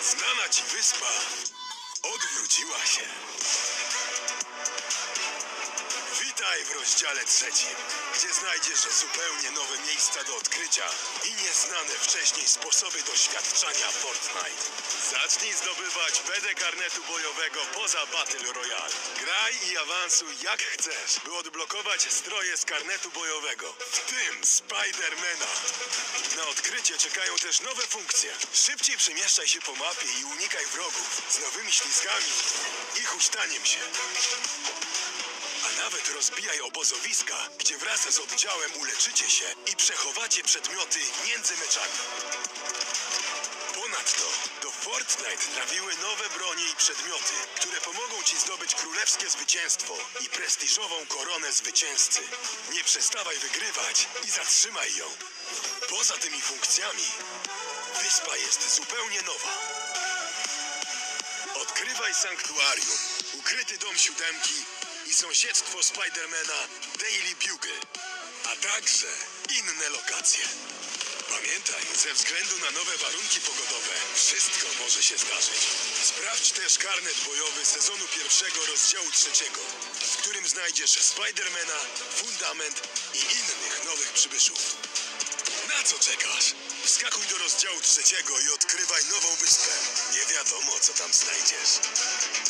Znana ci wyspa odwróciła się. Witaj w rozdziale 3, gdzie znajdziesz zupełnie nowe miejsca do odkrycia i nieznane wcześniej sposoby doświadczania Fortnite. Zacznij zdobywać PD karnetu bojowego poza Battle Royale. Graj i awansuj jak chcesz, by odblokować stroje z karnetu bojowego, w tym Spidermana. Na odkrycie czekają też nowe funkcje. Szybciej przemieszczaj się po mapie i unikaj wrogów z nowymi ślizgami i huśtaniem się. A nawet rozbijaj obozowiska, gdzie wraz z oddziałem uleczycie się i przechowacie przedmioty między meczami. Ponadto do Fortnite trafiły nowe bronie i przedmioty, które pomogą ci zdobyć królewskie zwycięstwo i prestiżową koronę zwycięzcy. Nie przestawaj wygrywać i zatrzymaj ją. Poza tymi funkcjami, wyspa jest zupełnie nowa. Odkrywaj sanktuarium, ukryty dom 7 i sąsiedztwo Spidermana Daily Bugle, a także inne lokacje. Pamiętaj, ze względu na nowe warunki pogodowe, wszystko może się zdarzyć. Sprawdź też karnet bojowy sezonu 1 rozdziału 3, w którym znajdziesz Spidermana, Fundament i innych nowych przybyszów. Na co czekasz? Wskakuj do rozdziału 3 i odkrywaj nową wyspę. Nie wiadomo, co tam znajdziesz.